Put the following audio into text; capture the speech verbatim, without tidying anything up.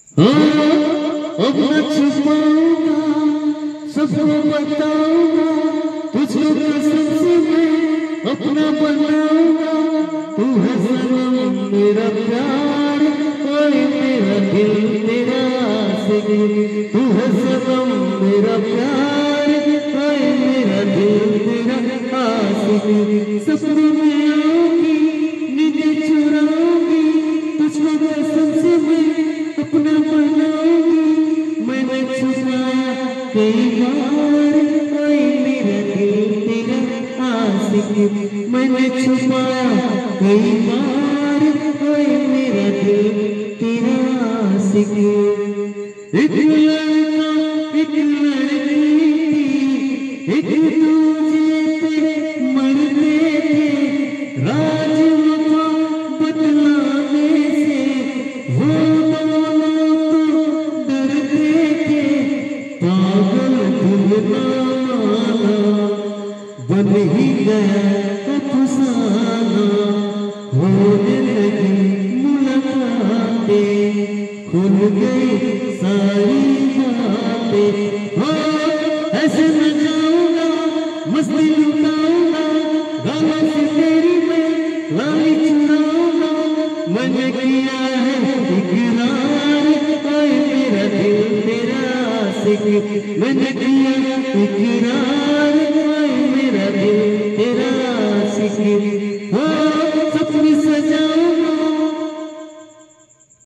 अब न छुपाऊंगा, सबको बताऊंगा, तुझको कसम से मैं अपना बनाऊंगा। तू है सनम मेरा प्यार, ओए मेरा दिल तेरा आशिक। तू है सनम मेरा प्यार, ओए मेरा दिल तेरा आशिक। सपनों में आऊंगी, नींद चुराऊंगी, तुझको कसम से मैं अपना बनाऊंगी। मैंने छुपाया कई बार, ओए मेरा दिल तेरा आशिक। मैंने छुपाया कई बार, ओए मेरा दिल तेरा आशिक। एक लड़का एक लड़की थी, एक दूजे पे मरते थे, राज वफा बतलाने से वो दोनों तो डरते थे। पागल दिल ना माना, बन ही गया अफसाना। होने लगी मुलाकातें, खुल गई सारी बातें। हो ऐसे न जाऊंगा, मस्ती लुटाऊंगा, गालों से तेरी मैं लाली चुराऊंगा। मैंने किया है इकरार, ओए मेरा दिल तेरा आशिक। मैंने किया इकरार, ओए मेरा दिल तेरा आशिक। हो सपने सजा